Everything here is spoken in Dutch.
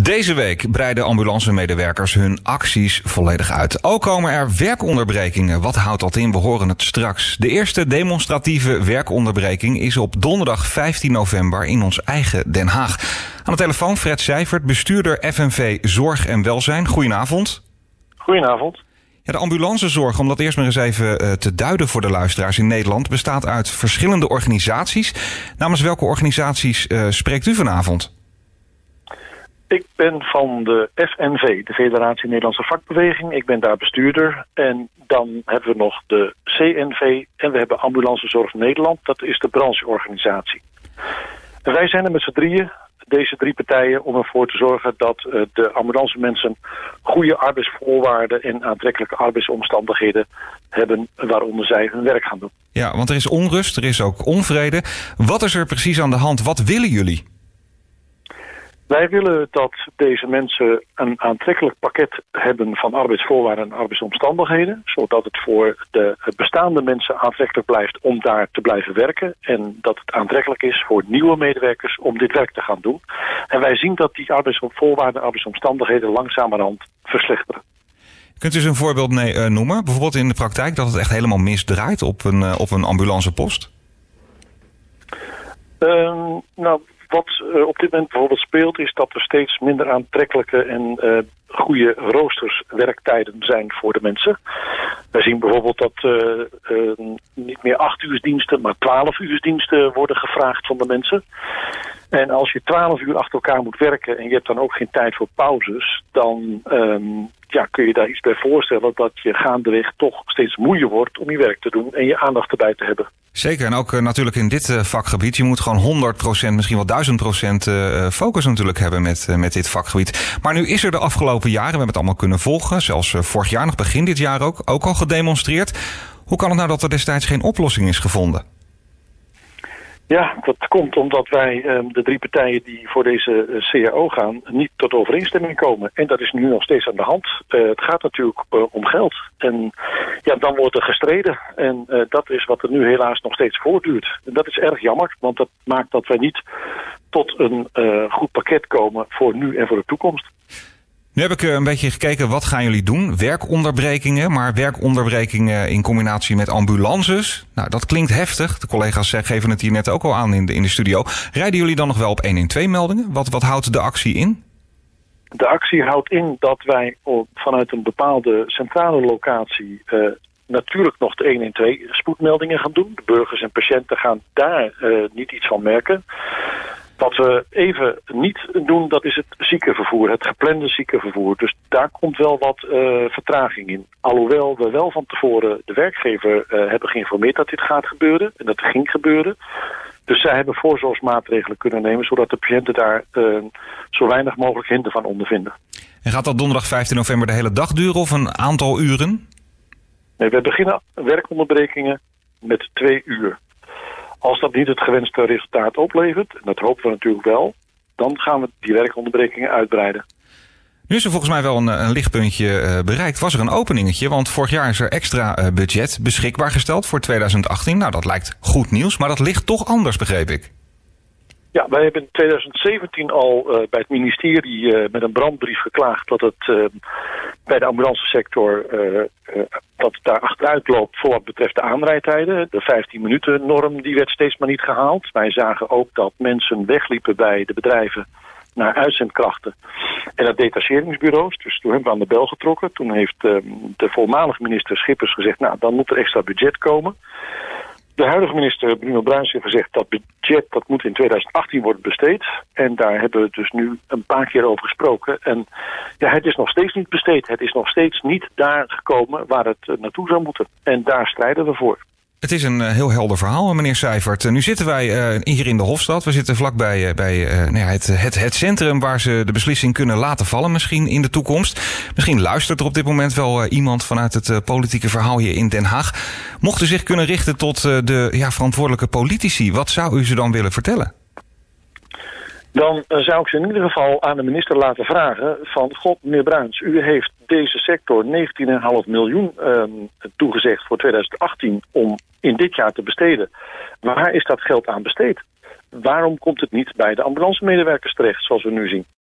Deze week breiden ambulancemedewerkers hun acties volledig uit. Ook komen er werkonderbrekingen. Wat houdt dat in? We horen het straks. De eerste demonstratieve werkonderbreking is op donderdag 15 november in ons eigen Den Haag. Aan de telefoon Fred Seijvert, bestuurder FNV Zorg en Welzijn. Goedenavond. Goedenavond. Ja, de ambulancezorg, om dat eerst maar eens even te duiden voor de luisteraars in Nederland, bestaat uit verschillende organisaties. Namens welke organisaties spreekt u vanavond? Ik ben van de FNV, de Federatie Nederlandse Vakbeweging. Ik ben daar bestuurder. En dan hebben we nog de CNV en we hebben Ambulancezorg Nederland. Dat is de brancheorganisatie. En wij zijn er met z'n drieën, deze drie partijen, om ervoor te zorgen dat de ambulancemensen goede arbeidsvoorwaarden en aantrekkelijke arbeidsomstandigheden hebben waaronder zij hun werk gaan doen. Ja, want er is onrust, er is ook onvrede. Wat is er precies aan de hand? Wat willen jullie? Wij willen dat deze mensen een aantrekkelijk pakket hebben van arbeidsvoorwaarden en arbeidsomstandigheden, zodat het voor de bestaande mensen aantrekkelijk blijft om daar te blijven werken en dat het aantrekkelijk is voor nieuwe medewerkers om dit werk te gaan doen. En wij zien dat die arbeidsvoorwaarden en arbeidsomstandigheden langzamerhand verslechteren. Kunt u eens een voorbeeld noemen? Bijvoorbeeld in de praktijk dat het echt helemaal misdraait op een ambulancepost? Wat op dit moment bijvoorbeeld speelt is dat er steeds minder aantrekkelijke en goede roosters werktijden zijn voor de mensen. Wij zien bijvoorbeeld dat niet meer 8-uursdiensten, maar 12-uursdiensten worden gevraagd van de mensen. En als je 12 uur achter elkaar moet werken en je hebt dan ook geen tijd voor pauzes, dan kun je daar iets bij voorstellen dat je gaandeweg toch steeds moeier wordt om je werk te doen en je aandacht erbij te hebben. Zeker, en ook natuurlijk in dit vakgebied. Je moet gewoon 100%, misschien wel 1000% focus natuurlijk hebben met dit vakgebied. Maar nu is er de afgelopen jaren, we hebben het allemaal kunnen volgen, zelfs vorig jaar nog, begin dit jaar ook al gedemonstreerd. Hoe kan het nou dat er destijds geen oplossing is gevonden? Ja, dat komt omdat wij, de drie partijen die voor deze CAO gaan, niet tot overeenstemming komen. En dat is nu nog steeds aan de hand. Het gaat natuurlijk om geld. En ja, dan wordt er gestreden. En dat is wat er nu helaas nog steeds voortduurt. En dat is erg jammer, want dat maakt dat wij niet tot een goed pakket komen voor nu en voor de toekomst. Nu heb ik een beetje gekeken, wat gaan jullie doen? Werkonderbrekingen, maar werkonderbrekingen in combinatie met ambulances. Nou, dat klinkt heftig. De collega's geven het hier net ook al aan in de studio. Rijden jullie dan nog wel op 112-meldingen? Wat houdt de actie in? De actie houdt in dat wij vanuit een bepaalde centrale locatie natuurlijk nog de 112 spoedmeldingen gaan doen. De burgers en patiënten gaan daar niet iets van merken. Wat we even niet doen, dat is het ziekenvervoer, het geplande ziekenvervoer. Dus daar komt wel wat vertraging in. Alhoewel we wel van tevoren de werkgever hebben geïnformeerd dat dit gaat gebeuren en dat het ging gebeuren. Dus zij hebben voorzorgsmaatregelen kunnen nemen, zodat de patiënten daar zo weinig mogelijk hinder van ondervinden. En gaat dat donderdag 15 november de hele dag duren of een aantal uren? Nee, we beginnen werkonderbrekingen met 2 uur. Als dat niet het gewenste resultaat oplevert, en dat hopen we natuurlijk wel, dan gaan we die werkonderbrekingen uitbreiden. Nu is er volgens mij wel een lichtpuntje bereikt. Was er een openingetje, want vorig jaar is er extra budget beschikbaar gesteld voor 2018. Nou, dat lijkt goed nieuws, maar dat ligt toch anders, begreep ik. Ja, wij hebben in 2017 al bij het ministerie met een brandbrief geklaagd dat het bij de ambulancesector dat het daar achteruit loopt voor wat betreft de aanrijdtijden. De 15 minuten norm die werd steeds maar niet gehaald. Wij zagen ook dat mensen wegliepen bij de bedrijven naar uitzendkrachten en naar detacheringsbureaus. Dus toen hebben we aan de bel getrokken. Toen heeft de voormalige minister Schippers gezegd, nou, dan moet er extra budget komen. De huidige minister Bruno Bruins heeft gezegd dat budget dat moet in 2018 worden besteed. En daar hebben we dus nu een paar keer over gesproken. En ja, het is nog steeds niet besteed. Het is nog steeds niet daar gekomen waar het naartoe zou moeten. En daar strijden we voor. Het is een heel helder verhaal, meneer Seijvert. Nu zitten wij hier in de Hofstad. We zitten vlakbij het centrum waar ze de beslissing kunnen laten vallen misschien in de toekomst. Misschien luistert er op dit moment wel iemand vanuit het politieke verhaal hier in Den Haag. Mocht u zich kunnen richten tot de verantwoordelijke politici, wat zou u ze dan willen vertellen? Dan zou ik ze in ieder geval aan de minister laten vragen van, god, meneer Bruins, u heeft deze sector 19,5 miljoen toegezegd voor 2018 om in dit jaar te besteden. Waar is dat geld aan besteed? Waarom komt het niet bij de ambulancemedewerkers terecht, zoals we nu zien?